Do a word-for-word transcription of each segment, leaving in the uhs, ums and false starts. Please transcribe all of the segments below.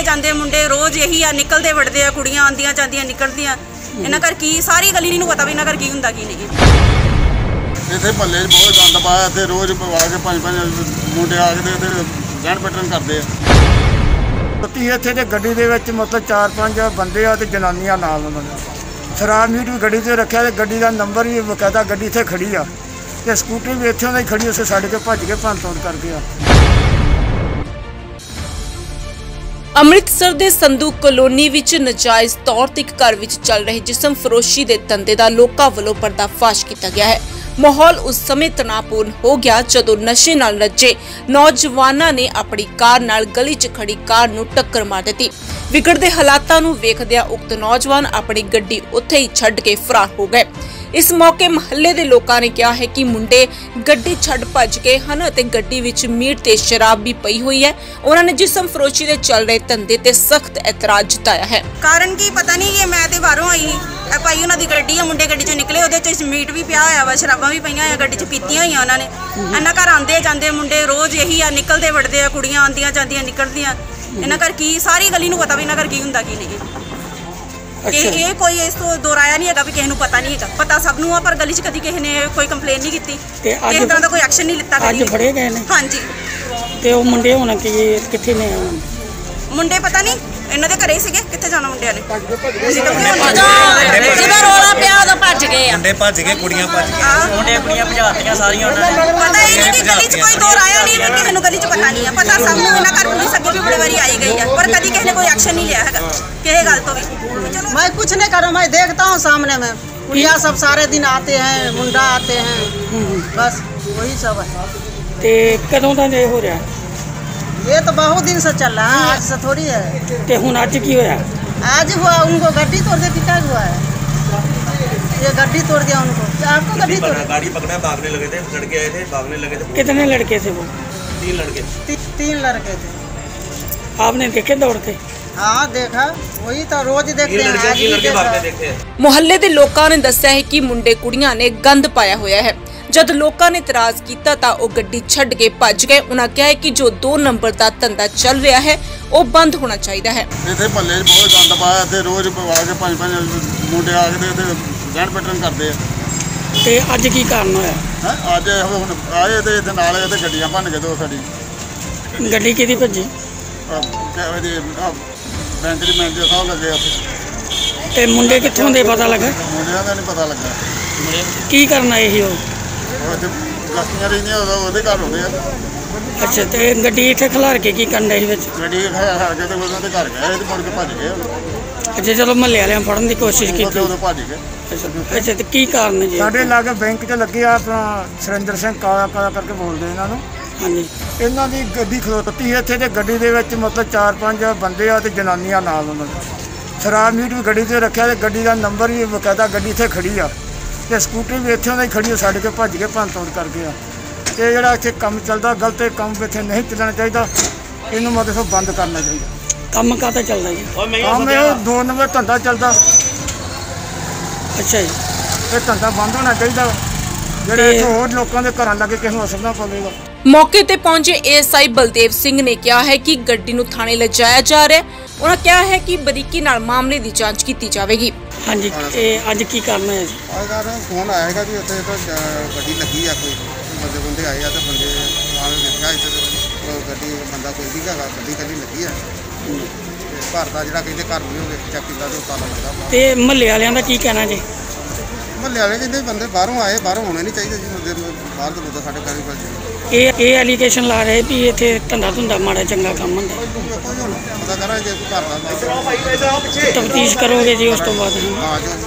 ਜਾਂਦੇ ਮੁੰਡੇ ਰੋਜ਼ ਇਹੀ ਆ, ਨਿਕਲਦੇ ਵੜਦੇ ਆ, ਕੁੜੀਆਂ ਆਉਂਦੀਆਂ ਜਾਂਦੀਆਂ ਨਿਕਲਦੀਆਂ। ਇਹਨਾਂ ਕਰ ਕੀ ਸਾਰੀ ਗਲੀ ਨੂੰ ਪਤਾ ਵੀ ਇਹਨਾਂ ਕਰ ਕੀ ਹੁੰਦਾ ਕੀ ਨਹੀਂ। ਇੱਥੇ ਮਹੱਲੇ 'ਚ ਬਹੁਤ ਗੰਦ ਪਾਇਆ ਤੇ ਰੋਜ਼ ਆ ਕੇ ਪੰਜ ਪੰਜ ਮੁੰਡੇ ਆ ਕੇ ਤੇ ਰਹਿਣ ਬੈਠਣ ਕਰਦੇ ਆ। ਪਤੀ ਇੱਥੇ ਤੇ ਗੱਡੀ ਦੇ ਵਿੱਚ ਮਤਲਬ ਚਾਰ ਪੰਜ ਬੰਦੇ ਆ ਤੇ ਜਨਾਨੀਆਂ ਨਾਲ ਉਹਨਾਂ ਦੇ ਸ਼ਰਾਬ ਮੀਟ ਵੀ ਗੱਡੀ 'ਤੇ ਰੱਖਿਆ ਤੇ ਗੱਡੀ ਦਾ ਨੰਬਰ ਵੀ ਬਕਾਇਦਾ ਗੱਡੀ ਇੱਥੇ ਖੜੀ ਆ ਤੇ ਸਕੂਟਰੀ ਵੀ ਇੱਥੇ ਉਹਨਾਂ ਦੀ ਖੜੀ ਉਸੇ ਛੱਡ ਕੇ ਭੱਜ ਕੇ ਭੰਨ ਤੋੜ ਕਰ ਗਿਆ। ਅੰਮ੍ਰਿਤਸਰ ਦੇ ਸੰਧੂ ਕਲੋਨੀ ਵਿੱਚ ਨਜਾਇਜ਼ ਤੌਰ ਤੇ ਇੱਕ ਘਰ ਵਿੱਚ ਚੱਲ ਰਹੇ ਜਿਸਮ ਫਰੋਸ਼ੀ ਦੇ ਧੰਦੇ ਦਾ ਲੋਕਾਂ ਵੱਲੋਂ ਪਰਦਾਫਾਸ਼ ਕੀਤਾ ਗਿਆ ਹੈ। ਮਾਹੌਲ ਉਸ ਸਮੇਂ ਤਣਾਅਪੂਰਨ ਹੋ ਗਿਆ ਜਦੋਂ ਨਸ਼ੇ ਨਾਲ ਰੱਜੇ ਨੌਜਵਾਨਾਂ ਨੇ ਆਪਣੀ ਕਾਰ ਨਾਲ ਗਲੀ 'ਚ ਖੜੀ ਕਾਰ ਨੂੰ ਟੱਕਰ ਮਾਰ ਦਿੱਤੀ। ਵਿਗੜਦੇ ਹਾਲਾਤਾਂ ਨੂੰ ਵੇਖਦਿਆਂ ਉਕਤ ਨੌਜਵਾਨ ਆਪਣੀ ਗੱਡੀ ਉੱਥੇ ਹੀ ਛੱਡ ਕੇ ਫਰਾਰ ਹੋ ਗਏ। ਇਸ ਮੌਕੇ ਮਹੱਲੇ ਦੇ ਲੋਕਾਂ ਨੇ ਕਿਹਾ ਹੈ ਕਿ ਮੁੰਡੇ ਗੱਡੀ ਛੱਡ ਭੱਜ ਗਏ ਹਨ ਅਤੇ ਗੱਡੀ ਵਿੱਚ ਮੀਟ ਤੇ ਸ਼ਰਾਬ ਵੀ ਪਈ ਹੋਈ ਹੈ। ਉਹਨਾਂ ਨੇ ਜਿਸਮ ਫਰੋਸ਼ੀ ਦੇ ਚੱਲ ਰਹੇ ਧੰਦੇ ਤੇ ਸਖਤ ਇਤਰਾਜ਼ ਜਤਾਇਆ ਹੈ। ਕਾਰਨ ਕੀ ਪਤਾ ਨਹੀਂ, ਇਹ ਮੈਂ ਤੇ ਬਾਹਰੋਂ ਆਈ ਇਹ ਭਾਈ ਉਹਨਾਂ ਦੀ ਗੱਡੀ ਆ, ਮੁੰਡੇ ਗੱਡੀ 'ਚੋਂ ਨਿਕਲੇ, ਉਹਦੇ 'ਚ ਮੀਟ ਵੀ ਪਿਆ ਹੋਇਆ ਵਾ, ਸ਼ਰਾਬਾਂ ਵੀ ਪਈਆਂ ਹੋਈਆਂ, ਗੱਡੀ 'ਚ ਪੀਤੀਆਂ ਹੋਈਆਂ ਉਹਨਾਂ ਨੇ। ਇਹਨਾਂ ਘਰ ਆਉਂਦੇ ਜਾਂਦੇ ਮੁੰਡੇ ਰੋਜ਼ ਇਹੀ ਆ, ਨਿਕਲਦੇ ਵੜਦੇ ਆ, ਕੁੜੀਆਂ ਆਉਂਦੀਆਂ ਜਾਂਦੀਆਂ ਨਿਕਲਦੀਆਂ। ਇਹਨਾਂ ਕਰ ਕੀ ਸਾਰੀ ਗਲੀ ਨੂੰ ਪਤਾ ਵੀ ਇਹਨਾਂ ਕਰ ਕੀ ਹੁੰਦਾ ਕੀ ਨਹੀਂ। ਕਿ ਇਹ ਕੋਈ ਇਸ ਤੋਂ ਦੋਰਾਇਆ ਨਹੀਂ ਹੈਗਾ ਵੀ ਕਿਸੇ ਨੂੰ ਪਤਾ ਨਹੀਂ ਹੈਗਾ, ਪਤਾ ਸਭ ਨੂੰ ਆ, ਪਰ ਗਲੀ 'ਚ ਕਦੀ ਕਿਸੇ ਨੇ ਕੋਈ ਕੰਪਲੇਨ ਨਹੀਂ ਕੀਤੀ, ਕਿਸੇ ਤਰ੍ਹਾਂ ਦਾ ਕੋਈ ਐਕਸ਼ਨ ਨਹੀਂ ਲਿੱਤਾ। ਅੱਜ ਫੜੇ ਗਏ ਨੇ? ਹਾਂਜੀ। ਤੇ ਉਹ ਮੁੰਡੇ ਹੁਣ ਕੀ ਕਿੱਥੇ ਨੇ? ਮੁੰਡੇ ਪਤਾ ਨਹੀਂ, ਇਹਨਾਂ ਦੇ ਘਰੇ ਹੀ ਸੀਗੇ, ਕਿੱਥੇ ਜਾਣਾ ਮੁੰਡਿਆਂ ਨੇ? ਜਿਹਦਾ ਰੋਲਾ ਪਿਆ ਉਦੋਂ ਭੱਜ ਗਏ ਆ, ਮੁੰਡੇ ਭੱਜ ਗਏ, ਕੁੜੀਆਂ ਭੱਜ ਗਈਆਂ, ਮੁੰਡੇ ਕੁੜੀਆਂ ਭਜਾਤੀਆਂ ਸਾਰੀਆਂ ਉਹਨਾਂ ਨੇ। ਪਤਾ ਹੀ ਨਹੀਂ ਕਿ ਗਲੀ 'ਚ ਕੋਈ ਦੋਰਾਇਆ ਨਹੀਂ, ਕਿਸੇ ਨੂੰ ਗਲੀ 'ਚ ਪਤਾ ਨਹੀਂ ਆ, ਪਤਾ ਸਭ ਨੂੰ। ਇਹਨਾਂ ਘਰ ਪੁਲਿਸ ਅੱਗੇ ਵੀ ਬੜੇ ਵਾਰੀ ਆਈ ਗਈ ਆ, ਪਰ ਕਦੀ ਕਿਸੇ ਨੇ ਕੋਈ ਐਕਸ਼ਨ नहीं लिया है किसी गल तो भी। मैं कुछ नहीं करूँ, मैं देखता हूँ सामने में कुड़िया सब सारे दिन आते हैं, मुंडा आते हैं, बस वही सब है। ते कदों दा ये हो रहा है? ये तो बहुत दिन से चल रहा है, आज से थोड़ी है। ते हुन आज की होया? आज हुआ उनको गड्डी तोड़ दे पिटा हुआ है, ये गड्डी तोड़ दिया उनको। आपको गड्डी तोड़ गाड़ी पकड़ा, भागने लगे थे, लड़के आए थे, भागने लगे थे। कितने लड़के थे वो? तीन लड़के। ती, तीन लड़के थे। आपने देखे दौड़ते? हाँ देखा, वही तो रोज देखते हैं, आज भी देखा। ਮੁਹੱਲੇ ਦੇ ਲੋਕਾਂ ਨੇ ਦੱਸਿਆ ਹੈ ਕਿ ਮੁੰਡੇ ਕੁੜੀਆਂ ਨੇ ਗੰਦ ਪਾਇਆ ਹੋਇਆ ਹੈ। ਜਦ ਲੋਕਾਂ ਨੇ ਇਤਰਾਜ਼ ਕੀਤਾ ਤਾਂ ਉਹ ਗੱਡੀ ਛੱਡ ਕੇ ਭੱਜ ਗਏ। ਉਹਨਾਂ ਕਿਹਾ ਹੈ ਕਿ ਜੋ ਦੋ ਨੰਬਰ ਦਾ ਧੰਦਾ ਚੱਲ ਰਿਹਾ ਹੈ ਉਹ ਬੰਦ ਹੋਣਾ ਚਾਹੀਦਾ ਹੈ। ਇੱਥੇ ਮਹੱਲੇ 'ਚ ਬਹੁਤ ਗੰਦ ਪਾਇਆ ਤੇ ਰੋਜ਼ ਆ ਕੇ ਪੰਜ ਪੰਜ ਮੁੰਡੇ ਆ ਕੇ ਤੇ ਰਹਿਣ ਬੈਠਣ ਕਰਦੇ ਆ। ਤੇ ਅੱਜ ਕੀ ਕਾਰਨ ਹੋਇਆ? ਹੈ ਅੱਜ ਹੁਣ ਆਏ ਤੇ ਇਹਦੇ ਨਾਲ ਤੇ ਗੱਡੀਆਂ ਭੰਨ ਕੇ ਦੋ ਸਾਡੀ ਗੱਡੀ ਕਿਹਦੀ ਭੱਜੀ? ਬੈਂਕ ਦੀ ਮੈਨੇਜਰ ਸਾਹਿਬ ਲੱਗੇ ਉੱਥੇ। ਤੇ ਮੁੰਡੇ ਕਿੱਥੋਂ ਦੇ ਪਤਾ ਲੱਗਾ? ਮੁੰਡਿਆਂ ਦਾ ਨਹੀਂ ਪਤਾ ਲੱਗਾ। ਕੀ ਕਰਨਾ ਇਹ ਉਹ? ਗਸਤੀਆਂ ਰਹਿੰਦੀਆਂ ਉਹਦੇ ਘਰ ਹੁੰਦੇ ਆ। ਅੱਛਾ, ਤੇ ਗੱਡੀ ਇੱਥੇ ਖਿਲਾਰ ਕੇ ਕੀ ਕਰਨ ਡਏ ਸੀ ਵਿੱਚ? ਗੱਡੀ ਖਿਲਾਰ ਕੇ ਤੇ ਉਹਨਾਂ ਦੇ ਘਰ ਗਏ ਤੇ ਮੁੜ ਕੇ ਭੱਜ ਗਏ। ਅੱਛਾ, ਚਲੋ ਮਹੱਲੇ ਵਾਲਿਆਂ ਫੜਨ ਦੀ ਕੋਸ਼ਿਸ਼ ਕੀਤੀ। ਉਦੋਂ ਭੱਜ ਗਏ। ਅੱਛਾ, ਤੇ ਕੀ ਕਾਰਨ ਜੀ? ਸਾਡੇ ਲਾਗੇ ਬੈਂਕ 'ਚ ਲੱਗੇ ਆ, ਆਪਣਾ ਸੁਰਿੰਦਰ ਸਿੰਘ ਕਾਲਾ ਕਾਲਾ ਕਰਕੇ ਬੋਲਦੇ ਇਹਨਾਂ ਨੂੰ। ਹਾਂਜੀ। ਇਹਨਾਂ ਦੀ ਗੱਡੀ ਖਲੋਤੀ ਇੱਥੇ ਤੇ ਗੱਡੀ ਦੇ ਵਿੱਚ ਮਤਲਬ ਚਾਰ ਪੰਜ ਬੰਦੇ ਆ ਤੇ ਜਨਾਨੀਆਂ ਨਾਲ ਉਹਨਾਂ ਦੇ ਸ਼ਰਾਬ ਮੀਟ ਵੀ ਗੱਡੀ 'ਤੇ ਰੱਖਿਆ ਤੇ ਗੱਡੀ ਦਾ ਨੰਬਰ ਵੀ ਬਕਾਇਦਾ ਗੱਡੀ ਇੱਥੇ ਖੜੀ ਆ ਤੇ ਸਕੂਟਰੀ ਵੀ ਇੱਥੇ ਉਹਨਾਂ ਦੀ ਖੜੀ ਛੱਡ ਕੇ ਭੱਜ ਕੇ ਭੰਨ ਤੋੜ ਕਰ ਗਿਆ। ਤੇ ਜਿਹੜਾ ਇੱਥੇ ਕੰਮ ਚੱਲਦਾ ਗਲਤ ਕੰਮ ਇੱਥੇ ਨਹੀਂ ਚੱਲਣਾ ਚਾਹੀਦਾ, ਇਹਨੂੰ ਮਤਲਬ ਬੰਦ ਕਰਨਾ ਚਾਹੀਦਾ। ਕੰਮ ਕਾਹਦਾ ਚੱਲਦਾ ਜੀ? ਕੰਮ ਇਹ ਦੋ ਨੰਬਰ ਧੰਦਾ ਚੱਲਦਾ। ਅੱਛਾ ਜੀ, ਇਹ ਧੰਦਾ ਬੰਦ ਹੋਣਾ ਚਾਹੀਦਾ, ਜਿਹੜੇ ਇੱਥੇ ਹੋਰ ਲੋਕਾਂ ਦੇ ਘਰਾਂ ਲੱਗੇ ਕਿਸੇ ਨੂੰ ਅਸਰ ਨਾ ਪਵੇਗਾ। ਮੌਕੇ ਤੇ ਪਹੁੰਚੇ ਏਐਸਆਈ ਬਲਦੇਵ ਸਿੰਘ ਨੇ ਕਿਹਾ ਹੈ ਕਿ ਗੱਡੀ ਨੂੰ ਥਾਣੇ ਲਿਜਾਇਆ ਜਾ ਰਿਹਾ ਹੈ। ਉਹਨਾਂ ਕਿਹਾ ਹੈ ਕਿ ਬਰੀਕੀ ਨਾਲ ਮਾਮਲੇ ਦੀ ਜਾਂਚ ਕੀਤੀ ਜਾਵੇਗੀ। ਹਾਂਜੀ, ਇਹ ਅੱਜ ਕੀ ਕਰਨਾ ਹੈ ਜੀ? ਅੱਜ ਫੋਨ ਆਏਗਾ ਵੀ ਉੱਥੇ ਗੱਡੀ ਲੱਗੀ ਆ, ਕੋਈ ਬੰਦੇ ਬੰਦੇ ਆਏ ਆ ਤੇ ਬੰਦੇ ਆਵੇ ਵੇਖਿਆ ਇੱਥੇ ਗੱਡੀ ਬੰਦਾ ਕੋਈ ਵੀ ਹੈਗਾ, ਗੱਡੀ ਕੱਲੀ ਲੱਗੀ ਆ। ਘਰ ਦਾ ਜਿਹੜਾ ਕਹਿੰਦੇ ਘਰ ਵੀ ਹੋਵੇ ਚੈੱਕ ਕੀਤਾ ਤੇ ਤਾਲਾ ਲੱਗਾ। ਤੇ ਮਹੱਲੇ ਵਾਲਿਆਂ ਦਾ ਕੀ ਕਹਿਣਾ ਜੀ? ਮਹੱਲੇ ਵਾਲੇ ਕਹਿੰਦੇ ਬੰਦੇ ਬਾਹਰੋਂ ਆਏ, ਬਾਹਰੋਂ ਹੋਣੇ ਨਹੀਂ ਚਾਹੀਦੇ ਜੀ, ਬੰਦੇ ਬਾਹਰ ਦੇ ਬੰਦਾ ਸਾਡੇ ਘਰ ਹੀ ਭੱਜ। ਇਹ ਇਹ ਐਲੀਗੇਸ਼ਨ ਲਾ ਰਹੇ ਵੀ ਇੱਥੇ ਧੰਦਾ ਧੁੰਦਾ ਮਾੜਾ ਚੰਗਾ ਕੰਮ ਹੁੰਦਾ। ਪਤਾ ਕਰਾਂ ਜੇ ਘਰ ਦਾ ਤਫਤੀਸ਼ ਕਰੋਗੇ ਜੀ ਉਸ ਤੋਂ ਬਾਅਦ? ਹਾਂ ਜੀ।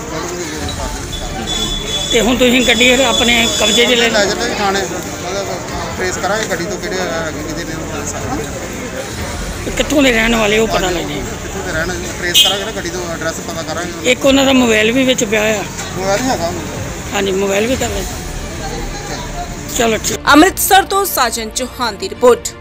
ਤੇ ਹੁਣ ਤੁਸੀਂ ਗੱਡੀ ਆਪਣੇ ਕਬਜ਼ੇ 'ਚ ਲੈ ਲੈ ਜਾਂਦੇ ਥਾਣੇ, ਮਤਲਬ ਟ੍ਰੇਸ ਕਰਾਂਗੇ ਗੱਡੀ ਤੋਂ ਕਿਹੜੇ ਹੈਗੇ ਕਿਹਦੇ ਨੇ, ਕਿੱਥੋਂ ਦੇ ਰਹਿਣ ਵਾਲੇ ਉਹ ਪਤਾ ਲੱਗ ਜਾਏ। ਕਿੱਥੋਂ ਦੇ ਰਹਿਣ ਟ੍ਰੇਸ ਕਰਾਂਗੇ ਨਾ, ਗੱਡੀ ਤੋਂ ਐਡਰੈਸ ਪਤਾ ਕਰਾਂਗੇ। ਇੱਕ ਉਹਨਾਂ ਦਾ ਮੋਬਾਈਲ ਵੀ ਵਿੱਚ ਪਿਆ ਆ। ਮੋਬਾਈਲ ਹੈਗਾ? ਹਾਂਜੀ, ਮੋਬਾਈਲ ਵੀ ਕਰ ਲੈ। ਚਲੋ ਠੀਕ। ਅੰਮ੍ਰਿਤਸਰ ਤੋਂ ਸਾਜਨ ਚੌਹਾਨ ਦੀ ਰਿਪੋਰਟ।